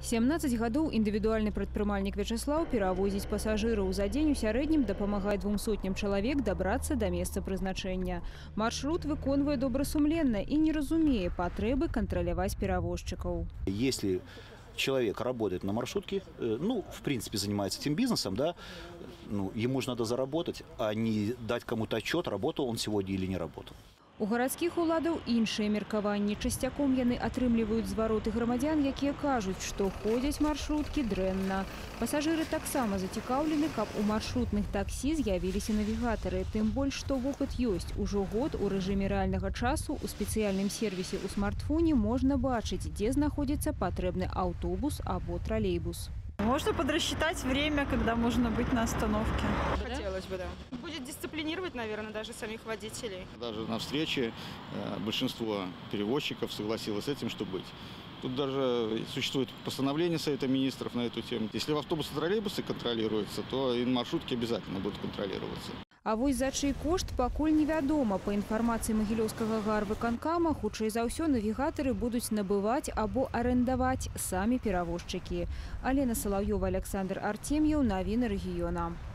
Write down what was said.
17 гадоў індывідуальны прадпрымальнік Вячеслав перавозіць пасажыраў за дзень у сярэднім дапамагае 200 чалавек добрацца до месца прызначэння. Маршрут выконвае добрасумленна і не разумее патрэбы кантраляваць перавозчыкаў. Если человек работает на маршрутке, в принципе, занимается этим бизнесом, да, ему же надо заработать, а не дать кому-то отчет, работал он сегодня или не работал. У гарадскіх уладаў іншыя меркаванні. Часцяком яны атрымліваюць звароты грамадзян, якія кажуць, што ходзяць маршруткі дрэнна. Пасажыры таксама зацікаўлены, каб у маршрутных таксі з'явіліся навігатары. Тым больш, што вопыт ёсць. Ужо год у рэжыме рэальнага часу у спецыяльным сервісе ў смартфоне можна бачыць, дзе знаходзіцца патрэбны аўтобус або троллейбус. Можно подрасчитать время, когда можно быть на остановке. Хотелось бы, да. Будет дисциплинировать, наверное, даже самих водителей. Даже на встрече большинство перевозчиков согласилось с этим, что быть. Тут даже существует постановление Совета министров на эту тему. Если в автобусы и троллейбусы контролируются, то и маршрутки обязательно будут контролироваться. А вось за чый кошт пакуль невядома. Па інфармацыі Магілёўскага гарвыканкама, хутчэй за ўсё навігатары будуць набываць або арэндаваць самі перавозчыкі. Алена Салаўёва, Александр Артемьев, навіны рэгіёна.